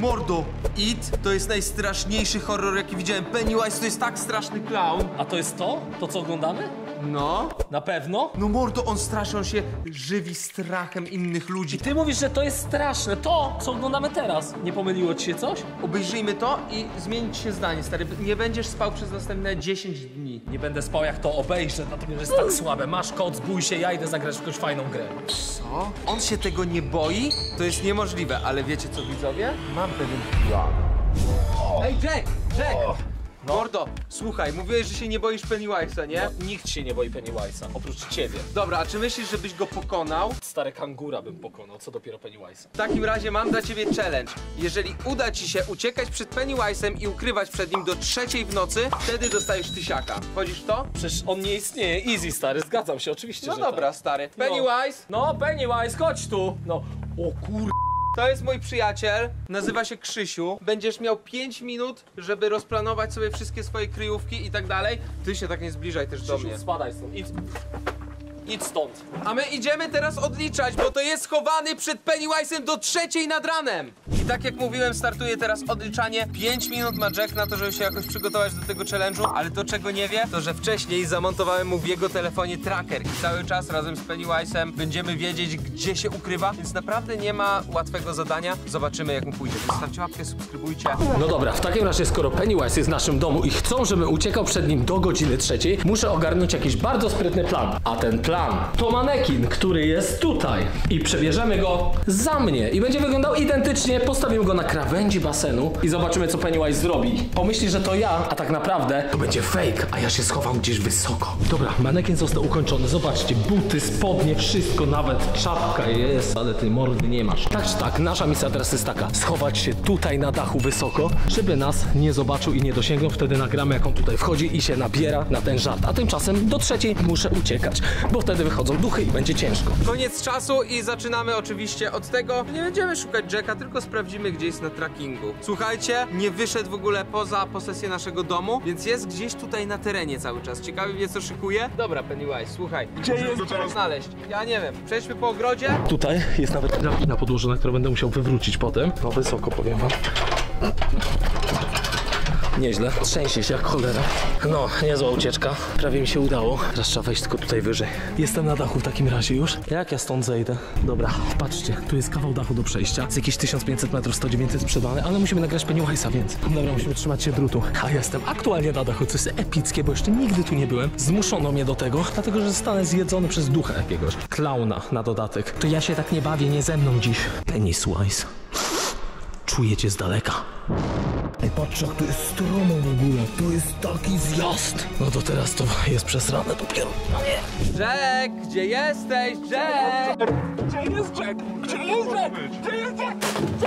Mordo, It to jest najstraszniejszy horror, jaki widziałem. Pennywise to jest tak straszny clown. A to jest to? To, co oglądamy? No. Na pewno? No mordo, on straszy, on się żywi strachem innych ludzi. I ty mówisz, że to jest straszne. To, co oglądamy teraz. Nie pomyliło ci się coś? Obejrzyjmy to i zmienić się zdanie, stary. Nie będziesz spał przez następne 10 dni. Nie będę spał, jak to obejrzę, dlatego że jest tak słabe. Masz kod, zbój się, ja idę zagrać w jakąś fajną grę. Co? On się tego nie boi? To jest niemożliwe, ale wiecie co, widzowie? Mam pewien plan. Ej, Jack! Mordo, słuchaj, mówiłeś, że się nie boisz Pennywise'a, nie? No, nikt się nie boi Pennywise'a, oprócz ciebie. Dobra, a czy myślisz, żebyś go pokonał? Stare kangura bym pokonał, co dopiero Pennywise'a. W takim razie mam dla ciebie challenge. Jeżeli uda ci się uciekać przed Pennywise'em i ukrywać przed nim do 3 w nocy, wtedy dostajesz 1000. Wchodzisz w to? Przecież on nie istnieje, easy stary, zgadzam się, oczywiście, No że dobra, tak. stary. Pennywise, No, Pennywise, chodź tu! No, o kur... to jest mój przyjaciel, nazywa się Krzysiu. Będziesz miał 5 minut, żeby rozplanować sobie wszystkie swoje kryjówki i tak dalej. Ty się tak nie zbliżaj też do mnie. Spadaj stąd, idź stąd. A my idziemy teraz odliczać, bo to jest schowany przed Pennywise'em do 3 nad ranem. I tak jak mówiłem, startuje teraz odliczanie. 5 minut ma Jack na to, żeby się jakoś przygotować do tego challenge'u, ale to czego nie wie, to że wcześniej zamontowałem mu w jego telefonie tracker i cały czas razem z Pennywise'em będziemy wiedzieć, gdzie się ukrywa, więc naprawdę nie ma łatwego zadania. Zobaczymy, jak mu pójdzie. Zostawcie łapkę, subskrybujcie. No dobra, w takim razie, skoro Pennywise jest w naszym domu i chcą, żebym uciekał przed nim do godziny 3, muszę ogarnąć jakiś bardzo sprytny plan. A ten plan to manekin, który jest tutaj. I przebierzemy go za mnie. I będzie wyglądał identycznie. Postawimy go na krawędzi basenu i zobaczymy, co Pennywise zrobi. Pomyśli, że to ja, a tak naprawdę to będzie fake, a ja się schowam gdzieś wysoko. Dobra, manekin został ukończony. Zobaczcie, buty, spodnie, wszystko, nawet czapka jest, ale ty mordy nie masz. Tak czy tak, nasza misja teraz jest taka. Schować się tutaj na dachu wysoko, żeby nas nie zobaczył i nie dosięgnął. Wtedy nagramy, jak on tutaj wchodzi i się nabiera na ten żart. A tymczasem do 3 muszę uciekać, bo wtedy wychodzą duchy i będzie ciężko. Koniec czasu i zaczynamy oczywiście od tego, że nie będziemy szukać Jacka, tylko sprawdzimy, gdzie jest na trackingu. Słuchajcie, nie wyszedł w ogóle poza posesję naszego domu, więc jest gdzieś tutaj na terenie cały czas. Ciekawy mnie, co szykuje. Dobra, Pennywise, słuchaj. Gdzie jest Jack? Znaleźć? Ja nie wiem. Przejdźmy po ogrodzie. Tutaj jest nawet drabina podłożona, którą będę musiał wywrócić potem. No wysoko, powiem wam. Nieźle, trzęsie się jak cholera. No, niezła ucieczka. Prawie mi się udało. Teraz trzeba wejść tylko tutaj wyżej. Jestem na dachu w takim razie już. Jak ja stąd zejdę? Dobra, patrzcie, tu jest kawał dachu do przejścia. Z jakieś 1500 metrów, 100-900 sprzedane, ale musimy nagrać Pennywise'a, więc dobra, musimy trzymać się drutu. A jestem aktualnie na dachu, co jest epickie, bo jeszcze nigdy tu nie byłem. Zmuszono mnie do tego, dlatego że zostanę zjedzony przez ducha jakiegoś. Klauna na dodatek. To ja się tak nie bawię, nie ze mną dziś. Pennywise. Czuję cię z daleka. Ej, patrz, jak to jest stromo w ogóle. To jest taki zjazd. No to teraz to jest przesrane dopiero. No nie. Jack, gdzie jesteś? Jack! Gdzie jest Jack? Gdzie jest Jack? Gdzie jest Jack?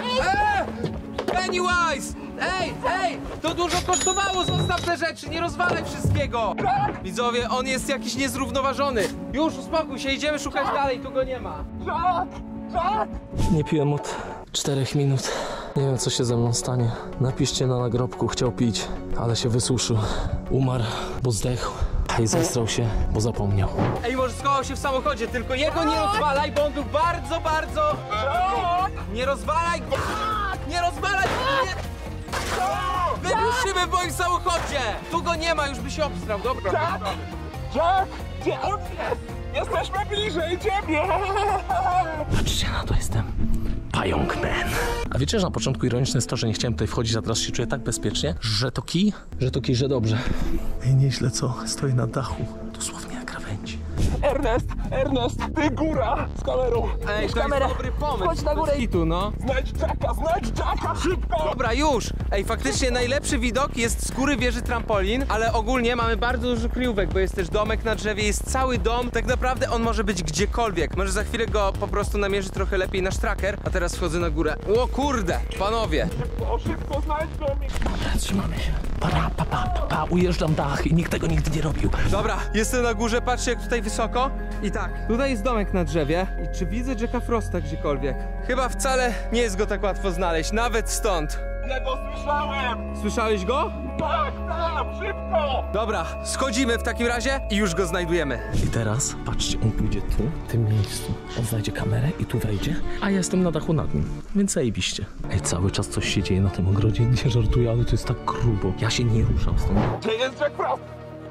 Pennywise! Ej! To dużo kosztowało, zostaw te rzeczy, nie rozwalaj wszystkiego! Widzowie, on jest jakiś niezrównoważony. Już, uspokój się, idziemy szukać dalej, tu go nie ma. Jack! Jack! Nie piłem od 4 minut. Nie wiem, co się ze mną stanie. Napiszcie na nagrobku, chciał pić, ale się wysuszył. Umarł, bo zdechł. I zestrał się, bo zapomniał. Ej, może schował się w samochodzie, tylko jego nie rozwalaj, bo on był bardzo... Nie rozwalaj go! Nie rozwalaj go! Nie... Wyruszymy w moim samochodzie! Tu go nie ma, już by się obstrał, dobra. Jack! Jack! Gdzie on jest? Jesteśmy bliżej ciebie! Patrzcie na to, jestem Pająk Man. A wiecie, że na początku ironiczne jest to, że nie chciałem tutaj wchodzić, a teraz się czuję tak bezpiecznie, że to kij, że dobrze. Ej, nieźle co? Stoję na dachu, dosłownie na krawędzi. Ernest, ty góra z kamerą. Ej, to jest dobry pomysł. Chodź na górę. Hitu, no. Znajdź Jacka, szybko! Dobra, już! Ej, faktycznie najlepszy widok jest z góry wieży trampolin, ale ogólnie mamy bardzo dużo kryjówek, bo jest też domek na drzewie, jest cały dom. Tak naprawdę on może być gdziekolwiek. Może za chwilę go po prostu namierzy trochę lepiej nasz tracker, a teraz wchodzę na górę. O kurde, panowie! Szybko znajdź go mi. Dobra, trzymamy się. Ujeżdżam dach i nikt tego nigdy nie robił. Dobra, jestem na górze, patrzcie jak tutaj wysoko. I tak, tutaj jest domek na drzewie. I czy widzę Jacka Frosta gdziekolwiek? Chyba wcale nie jest go tak łatwo znaleźć, nawet stąd. Ja go słyszałem! Słyszałeś go? Tak, tam, szybko! Dobra, schodzimy w takim razie i już go znajdujemy. I teraz, patrzcie, on pójdzie tu, w tym miejscu. On znajdzie kamerę i tu wejdzie, a ja jestem na dachu nad nim, więc zajebiście. Ej, cały czas coś się dzieje na tym ogrodzie, nie żartuję, ale to jest tak grubo. Ja się nie ruszam stąd. Gdzie jest Jack Frost?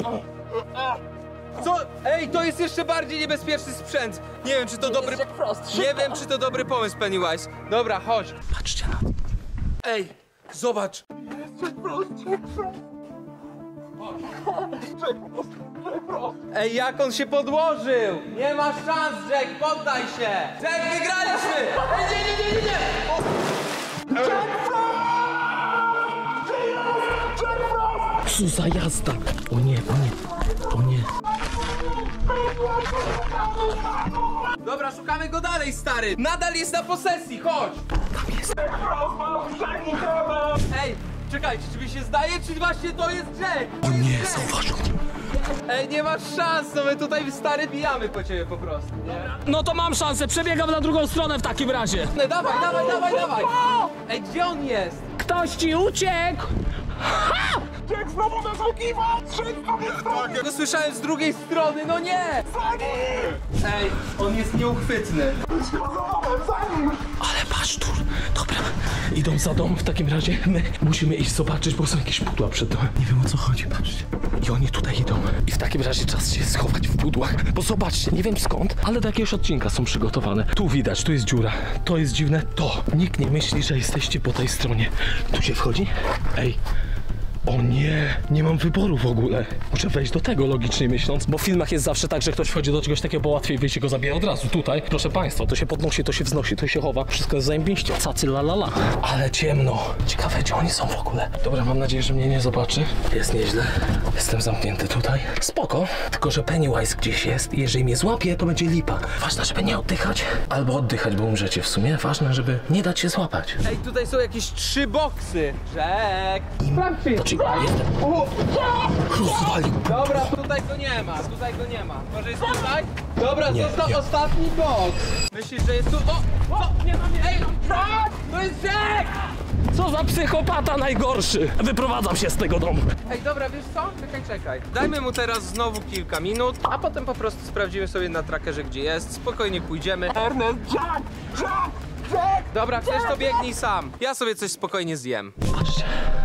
Co? Ej, to jest jeszcze bardziej niebezpieczny sprzęt. Nie wiem, czy to dobry... Nie wiem, czy to dobry pomysł, Pennywise. Dobra, chodź. Patrzcie na to. Ej, zobacz. Jack Frost, Jack Frost! Jack Frost, Jack Frost! Ej, jak on się podłożył! Nie ma szans, Jack, poddaj się! Jack, wygraliśmy! Ej, nie! Jack Frost! Jack Frost! Co za jazda! O nie, o nie, o nie. Dobra, szukamy go dalej, stary! Nadal jest na posesji, chodź! Jack Frost, mam przenikane! Ej, czekajcie, czy mi się zdaje, czy właśnie to jest Jack? O nie, zauważył. Ej, nie masz szans, no my tutaj, stary, bijamy po ciebie po prostu, nie? No to mam szansę, przebiegam na drugą stronę w takim razie. No, dawaj! Ej, gdzie on jest? Ktoś ci uciekł! Jack znowu nasłuchiwał! Strzeć z drugiej strony! Ja go słyszałem z drugiej strony, no nie! Za nim! Ej, on jest nieuchwytny. Za nim! Ale pasztur, dobra. Idą za dom w takim razie. My musimy iść zobaczyć, bo są jakieś pudła przed domem. Nie wiem o co chodzi, patrzcie. I oni tutaj idą. I w takim razie czas się schować w pudłach. Bo zobaczcie, nie wiem skąd, ale do jakiegoś odcinka są przygotowane. Tu widać, tu jest dziura. To jest dziwne, to. Nikt nie myśli, że jesteście po tej stronie. Tu się wchodzi? Ej. O nie, nie mam wyboru w ogóle. Muszę wejść do tego logicznie myśląc, bo w filmach jest zawsze tak, że ktoś wchodzi do czegoś takiego, bo łatwiej wyjść i go zabija od razu. Tutaj, proszę państwa, to się podnosi, to się wznosi, to się chowa. Wszystko jest zajebiście. Cacy la la la. Ale ciemno. Ciekawe, gdzie oni są w ogóle. Dobra, mam nadzieję, że mnie nie zobaczy. Jest nieźle. Jestem zamknięty tutaj. Spoko. Tylko, że Pennywise gdzieś jest i jeżeli mnie złapie, to będzie lipa. Ważne, żeby nie oddychać. Albo oddychać, bo umrzecie w sumie. Ważne, żeby nie dać się złapać. Ej, tutaj są jakieś 3 boksy. Jack! Sprawdź, czy jest. Jestem. Rozwalił. Dobra, tutaj go nie ma. Może jest tutaj? Dobra, został ostatni boks. Myślisz, że jest tu? O! Nie ma mnie! Ej, Jack! To jest Jack! Co za psychopata najgorszy! Wyprowadzam się z tego domu. Ej, dobra, wiesz co? Czekaj. Dajmy mu teraz znowu kilka minut, a potem po prostu sprawdzimy sobie na trackerze, gdzie jest. Spokojnie pójdziemy. Ernest, Jack! Jack! Jack! Dobra, chcesz to biegnij sam. Ja sobie coś spokojnie zjem. Patrzcie.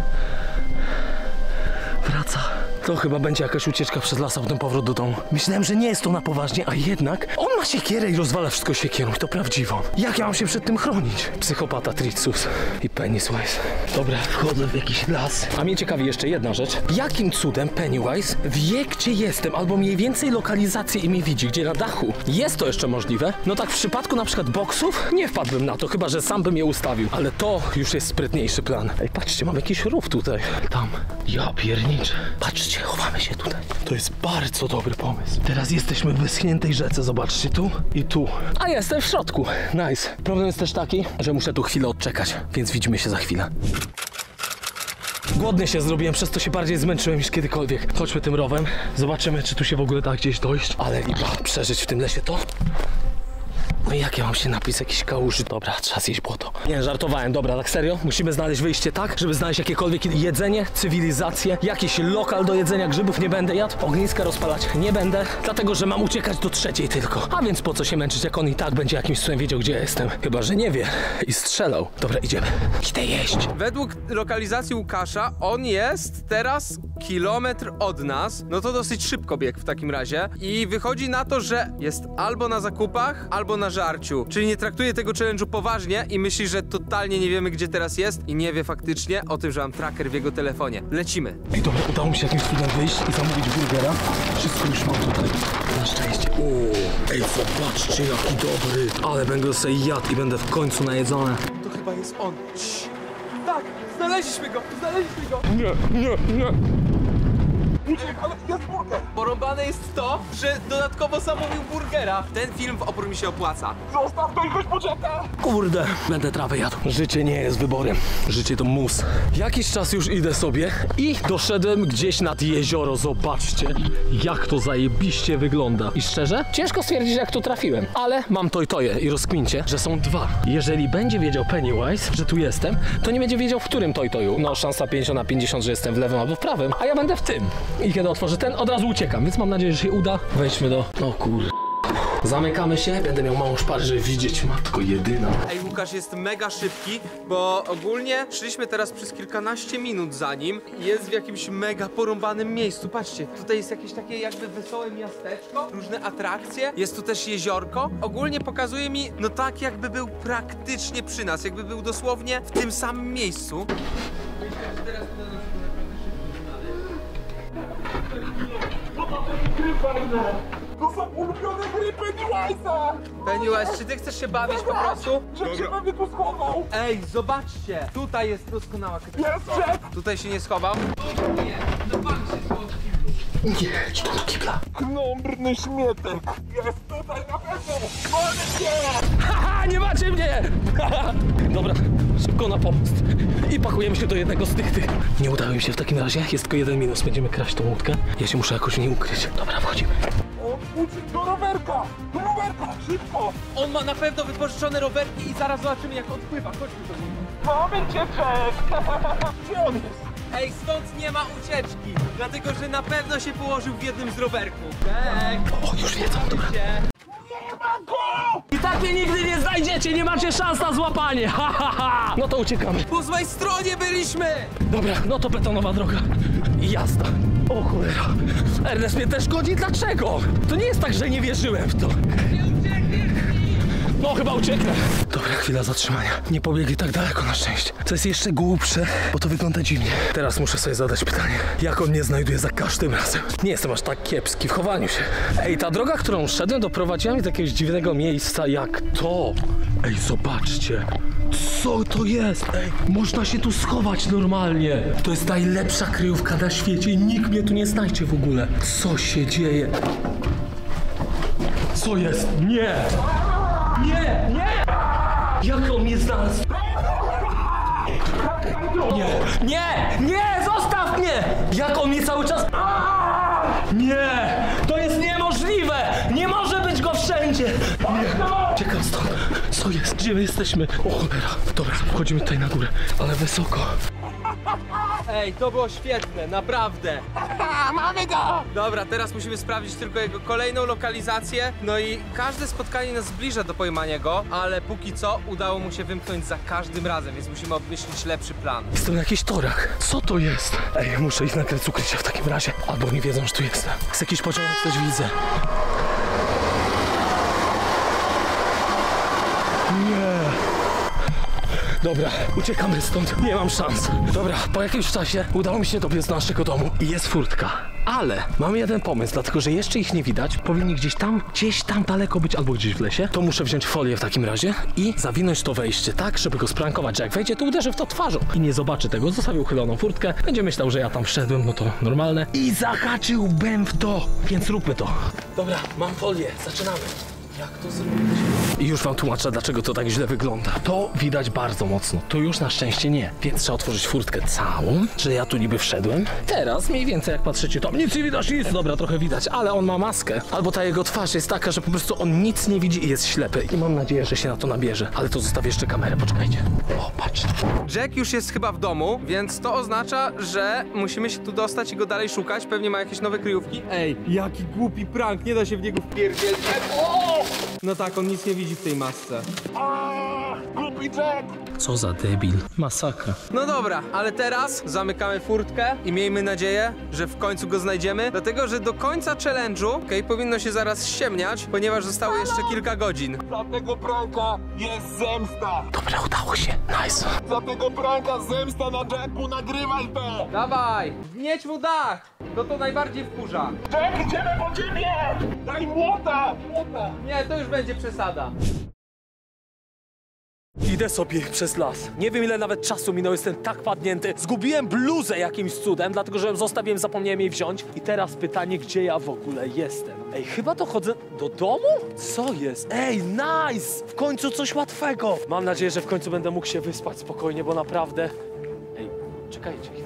Wraca. To chyba będzie jakaś ucieczka przez las, a potem powrót do domu. Myślałem, że nie jest to na poważnie, a jednak on ma siekierę i rozwala wszystko siekierą. I to prawdziwą. Jak ja mam się przed tym chronić? Psychopata Tritsus i Pennywise. Dobra, wchodzę w jakiś las. A mnie ciekawi jeszcze jedna rzecz. Jakim cudem Pennywise wie, gdzie jestem, albo mniej więcej lokalizację i mnie widzi, gdzie na dachu? Jest to jeszcze możliwe? No tak w przypadku na przykład boksów nie wpadłbym na to, chyba że sam bym je ustawił. Ale to już jest sprytniejszy plan. Ej, patrzcie, mam jakiś rów tutaj. Tam. Ja pierniczę. Patrzcie, chowamy się tutaj. To jest bardzo dobry pomysł. Teraz jesteśmy w wyschniętej rzece, zobaczcie, tu i tu. A jestem w środku. Nice. Problem jest też taki, że muszę tu chwilę odczekać, więc widzimy się za chwilę. Głodny się zrobiłem, przez to się bardziej zmęczyłem niż kiedykolwiek. Chodźmy tym rowem, zobaczymy, czy tu się w ogóle da gdzieś dojść. Ale lipa, przeżyć w tym lesie to... No i jak ja mam się napić z jakiejś kałuży? Dobra, trzeba zjeść błoto. Nie, żartowałem, dobra, tak serio? Musimy znaleźć wyjście tak, żeby znaleźć jakiekolwiek jedzenie, cywilizację, jakiś lokal do jedzenia grzybów nie będę jadł, ogniska rozpalać nie będę, dlatego, że mam uciekać do 3 tylko. A więc po co się męczyć, jak on i tak będzie jakimś cudem wiedział, gdzie ja jestem. Chyba, że nie wie i strzelał. Dobra, idziemy. Idę jeść. Według lokalizacji Łukasza, on jest teraz kilometr od nas. No to dosyć szybko biegł w takim razie. I wychodzi na to, że jest albo na zakupach, albo na żarciu. Czyli nie traktuje tego challenge'u poważnie i myśli, że totalnie nie wiemy, gdzie teraz jest i nie wie faktycznie o tym, że mam tracker w jego telefonie. Lecimy. Ej, dobra, udało mi się jakimś cudem wyjść i zamówić burgera. Wszystko już mam tutaj. Na szczęście. O, ej, zobaczcie, jaki dobry. Ale będę sobie jadł i będę w końcu najedzony. To chyba jest on. Cii. Tak, znaleźliśmy go. Nie. Uciek, ale jest burger! Porąbane jest to, że dodatkowo zamówił burgera. Ten film w opór mi się opłaca. Zostaw to i chodź po Jacka! Kurde, będę trawę jadł. Życie nie jest wyborem. Życie to mus. Jakiś czas już idę sobie i doszedłem gdzieś nad jezioro. Zobaczcie, jak to zajebiście wygląda. I szczerze, ciężko stwierdzić, jak tu trafiłem. Ale mam toje i rozkmincie, że są dwa. Jeżeli będzie wiedział Pennywise, że tu jestem, to nie będzie wiedział, w którym toju. No, szansa 50/50, że jestem w lewym albo w prawym, a ja będę w tym. I kiedy otworzę ten, od razu uciekam, więc mam nadzieję, że się uda. Wejdźmy do... O kur... Zamykamy się, będę miał małą szparę, żeby widzieć, matko jedyna. Ej, Łukasz jest mega szybki, bo ogólnie szliśmy teraz przez kilkanaście minut za nim i jest w jakimś mega porąbanym miejscu. Patrzcie, tutaj jest jakieś takie jakby wesołe miasteczko, różne atrakcje, jest tu też jeziorko. Ogólnie pokazuje mi, no tak jakby był praktycznie przy nas, jakby był dosłownie w tym samym miejscu. Myślę, że teraz uda nam się To są ulubione gry Pennywise'a! Pennywise, czy ty chcesz się bawić po prostu? Jack się pewnie tu schował! Ej, zobaczcie! Tutaj jest doskonała kryjówka. Jest Jack! Tutaj się nie schował. Nie, no pan się schował. Nie, idź tu do kibla. Knombrny śmietek! Jest tutaj na pewno! Wolę cię! Haha, nie macie mnie! Dobra, szybko na pomost. I pakujemy się do jednego z tych. Nie udało mi się w takim razie, jest tylko jeden minus. Będziemy kraść tą łódkę. Ja się muszę jakoś nie ukryć. Dobra, wchodzimy. On uciekł do rowerka! Do rowerka! Szybko! On ma na pewno wypożyczone rowerki i zaraz zobaczymy, jak odpływa. Chodźmy do niego. Mamy cię, Jack! Gdzie on jest? Ej, stąd nie ma ucieczki, dlatego że na pewno się położył w jednym z rowerków. Tak. O, już wiedzą, dobra. Nie ma go! I tak mnie nigdy nie znajdziecie, nie macie szans na złapanie. Ha, ha, ha. No to uciekamy. Po złej stronie byliśmy! Dobra, no to betonowa droga. I jazda. O cholera. Ernest mnie też godzi. Dlaczego? To nie jest tak, że nie wierzyłem w to. No chyba ucieknę. Dobra, chwila zatrzymania. Nie pobiegli tak daleko na szczęście. Co jest jeszcze głupsze, bo to wygląda dziwnie. Teraz muszę sobie zadać pytanie, jak on mnie znajduje za każdym razem. Nie jestem aż tak kiepski w chowaniu się. Ej, ta droga, którą szedłem, doprowadziła mnie do jakiegoś dziwnego miejsca jak to. Ej, zobaczcie. Co to jest? Ej, można się tu schować normalnie. To jest najlepsza kryjówka na świecie i nikt mnie tu nie znajdzie w ogóle. Co się dzieje? Co jest? Nie! Nie! Nie! Jak on mnie znalazł? Nie! Nie! Nie! Zostaw mnie! Jak on mnie cały czas... Nie! To jest niemożliwe! Nie może być go wszędzie! Nie! Uciekam stąd! Co jest? Gdzie my jesteśmy? O cholera! Dobra, wchodzimy tutaj na górę, ale wysoko. Ej, to było świetne, naprawdę. Mamy go! Dobra, teraz musimy sprawdzić tylko jego kolejną lokalizację. No i każde spotkanie nas zbliża do pojmania go, ale póki co udało mu się wymknąć za każdym razem, więc musimy obmyślić lepszy plan. Jestem na jakichś torach. Co to jest? Ej, muszę ich nakryć ukrycia w takim razie. Albo nie wiedzą, że tu jestem. Jest jakiś pociąg, coś widzę. Nie. Dobra, uciekamy stąd. Nie mam szans. Dobra, po jakimś czasie udało mi się dobiec do naszego domu i jest furtka. Ale mam jeden pomysł, dlatego że jeszcze ich nie widać. Powinni gdzieś tam daleko być albo gdzieś w lesie. To muszę wziąć folię w takim razie i zawinąć to wejście tak, żeby go sprankować, że jak wejdzie, to uderzy w to twarzą. I nie zobaczy tego, zostawił uchyloną furtkę. Będzie myślał, że ja tam wszedłem, no to normalne. I zakaczyłbym w to, więc róbmy to. Dobra, mam folię, zaczynamy. Jak to zrobić? I już wam tłumaczę, dlaczego to tak źle wygląda. To widać bardzo mocno, to już na szczęście nie. Więc trzeba otworzyć furtkę całą, że ja tu niby wszedłem. Teraz mniej więcej jak patrzycie, to nic nie widać, nic. Dobra, trochę widać, ale on ma maskę. Albo ta jego twarz jest taka, że po prostu on nic nie widzi i jest ślepy. I mam nadzieję, że się na to nabierze. Ale to zostawię jeszcze kamerę, poczekajcie. O, patrz. Jack już jest chyba w domu, więc to oznacza, że musimy się tu dostać i go dalej szukać. Pewnie ma jakieś nowe kryjówki. Ej, jaki głupi prank, nie da się w niego wpierdzielić. No tak, on nic nie widzi w tej masce. Głupi Jack! Co za debil. Masakra. No dobra, ale teraz zamykamy furtkę i miejmy nadzieję, że w końcu go znajdziemy, dlatego że do końca challenge'u, powinno się zaraz ściemniać, ponieważ zostało jeszcze kilka godzin. Za tego pranka jest zemsta! Dobra, udało się. Nice. Za tego pranka zemsta na Jacku, nagrywaj to! Dawaj, wgnieć mu dach! To najbardziej wkurza. Jack, idziemy po ciebie! Daj młota! Młota! Nie, to już będzie przesada. Idę sobie przez las. Nie wiem, ile nawet czasu minęło, jestem tak padnięty. Zgubiłem bluzę jakimś cudem, dlatego że ją zostawiłem, zapomniałem jej wziąć. I teraz pytanie, gdzie ja w ogóle jestem? Ej, chyba to chodzę do domu? Co jest? Ej, nice! W końcu coś łatwego. Mam nadzieję, że w końcu będę mógł się wyspać spokojnie, bo naprawdę... Ej, czekajcie chwilę.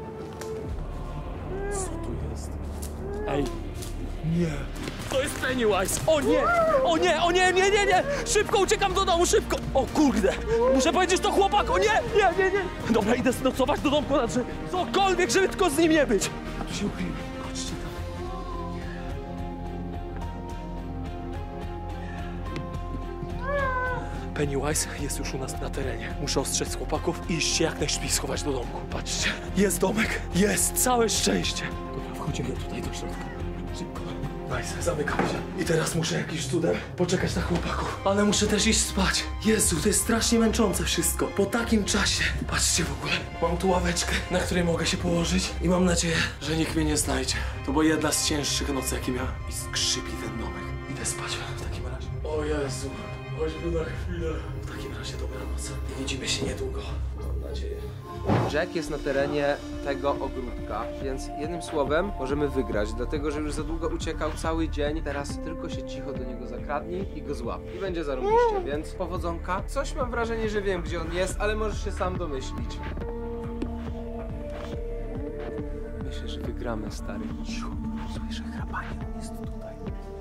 Co tu jest? Ej, nie. To jest Pennywise! O nie! O nie! O nie! Nie, nie, nie! Szybko uciekam do domu, szybko! O kurde! Muszę powiedzieć to chłopak! O nie! Nie, nie, nie! Dobra, idę znocować do domku na drzewie. Cokolwiek, żeby tylko z nim nie być! A tu się ukryjmy. Chodźcie tam. Pennywise jest już u nas na terenie. Muszę ostrzec chłopaków i iść się jak najszybciej schować do domku. Patrzcie, jest domek, jest, całe szczęście. Dobra, wchodzimy tutaj do środka. Szybko. Nice, zamykam się. I teraz muszę jakimś cudem poczekać na chłopaków. Ale muszę też iść spać. Jezu, to jest strasznie męczące wszystko. Po takim czasie. Patrzcie w ogóle, mam tu ławeczkę, na której mogę się położyć. I mam nadzieję, że nikt mnie nie znajdzie. To była jedna z cięższych nocy, jakie miałem. I skrzypi ten domek. Idę spać w takim razie. O Jezu. Chodźmy na chwilę. W takim razie dobranoc. Widzimy się niedługo. Mam nadzieję. Jack jest na terenie tego ogródka, więc jednym słowem możemy wygrać, dlatego że już za długo uciekał cały dzień. Teraz tylko się cicho do niego zakradnij i go złap. I będzie zarobiście, więc powodzonka. Coś mam wrażenie, że wiem, gdzie on jest, ale możesz się sam domyślić. Myślę, że wygramy, stary. Cicho. Słyszę chrapanie, on jest tutaj.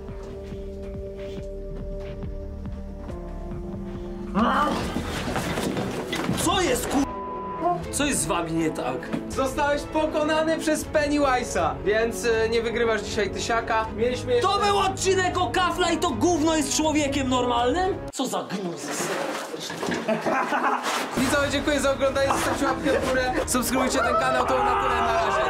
Co jest Co jest z wami nie tak? Zostałeś pokonany przez Pennywise'a, więc nie wygrywasz dzisiaj tysiaka. Mieliśmy jeszcze... To był odcinek o kafla i to gówno jest człowiekiem normalnym? Co za gnój Widzowie, dziękuję za oglądanie, zostawcie łapkę w górę, subskrybujcie ten kanał, to na tyle, na razie.